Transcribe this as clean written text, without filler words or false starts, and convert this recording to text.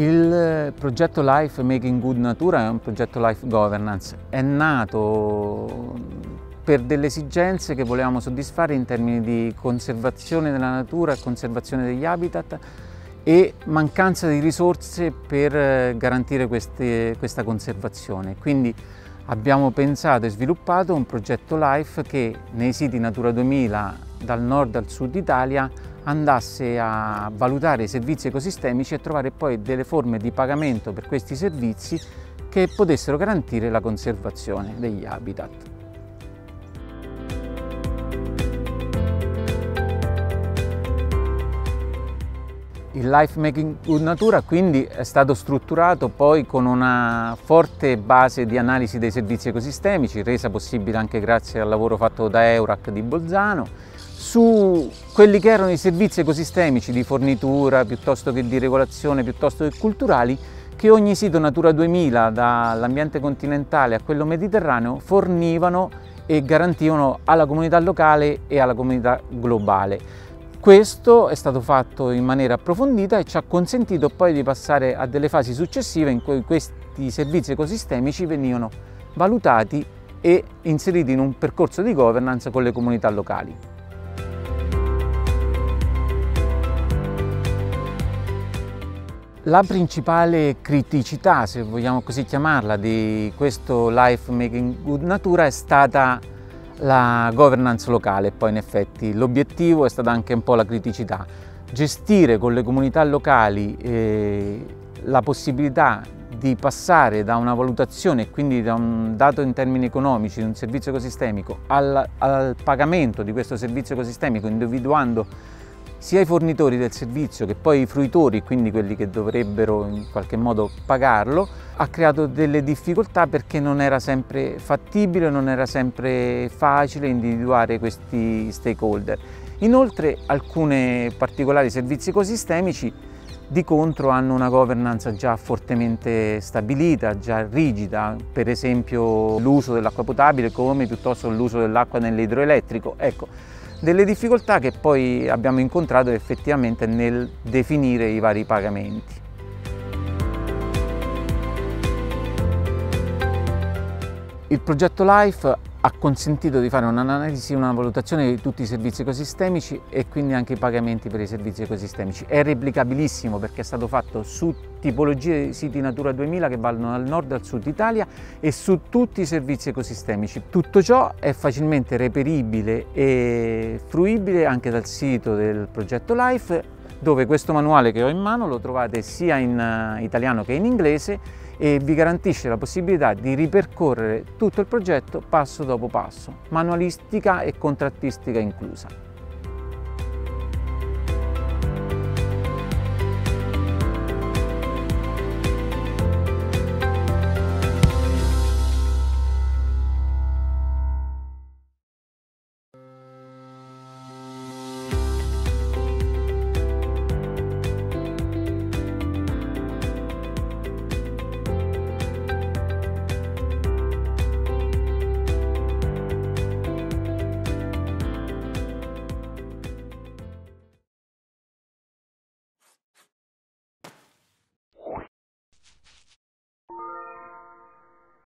Il progetto Life Making Good Natura è un progetto Life Governance, è nato per delle esigenze che volevamo soddisfare in termini di conservazione della natura e conservazione degli habitat e mancanza di risorse per garantire questa conservazione. Quindi abbiamo pensato e sviluppato un progetto Life che nei siti Natura 2000 dal nord al sud Italia andasse a valutare i servizi ecosistemici e trovare poi delle forme di pagamento per questi servizi che potessero garantire la conservazione degli habitat. Il Life Making Good Natura quindi è stato strutturato poi con una forte base di analisi dei servizi ecosistemici, resa possibile anche grazie al lavoro fatto da EURAC di Bolzano, su quelli che erano i servizi ecosistemici di fornitura, piuttosto che di regolazione, piuttosto che culturali, che ogni sito Natura 2000, dall'ambiente continentale a quello mediterraneo, fornivano e garantivano alla comunità locale e alla comunità globale. Questo è stato fatto in maniera approfondita e ci ha consentito poi di passare a delle fasi successive in cui questi servizi ecosistemici venivano valutati e inseriti in un percorso di governance con le comunità locali. La principale criticità, se vogliamo così chiamarla, di questo Life Making Good Natura è stata la governance locale. Poi in effetti l'obiettivo è stata anche un po' la criticità. Gestire con le comunità locali la possibilità di passare da una valutazione e quindi da un dato in termini economici di un servizio ecosistemico al pagamento di questo servizio ecosistemico, individuando sia i fornitori del servizio che poi i fruitori, quindi quelli che dovrebbero in qualche modo pagarlo, ha creato delle difficoltà perché non era sempre fattibile, non era sempre facile individuare questi stakeholder. Inoltre alcuni particolari servizi ecosistemici di contro hanno una governance già fortemente stabilita, già rigida, per esempio l'uso dell'acqua potabile come piuttosto l'uso dell'acqua nell'idroelettrico. Ecco, delle difficoltà che poi abbiamo incontrato effettivamente nel definire i vari pagamenti. Il progetto Life ha consentito di fare un'analisi e una valutazione di tutti i servizi ecosistemici e quindi anche i pagamenti per i servizi ecosistemici. È replicabilissimo perché è stato fatto su tipologie di siti Natura 2000 che vanno dal nord al sud Italia e su tutti i servizi ecosistemici. Tutto ciò è facilmente reperibile e fruibile anche dal sito del progetto Life, dove questo manuale che ho in mano lo trovate sia in italiano che in inglese e vi garantisce la possibilità di ripercorrere tutto il progetto passo dopo passo, manualistica e contrattistica inclusa.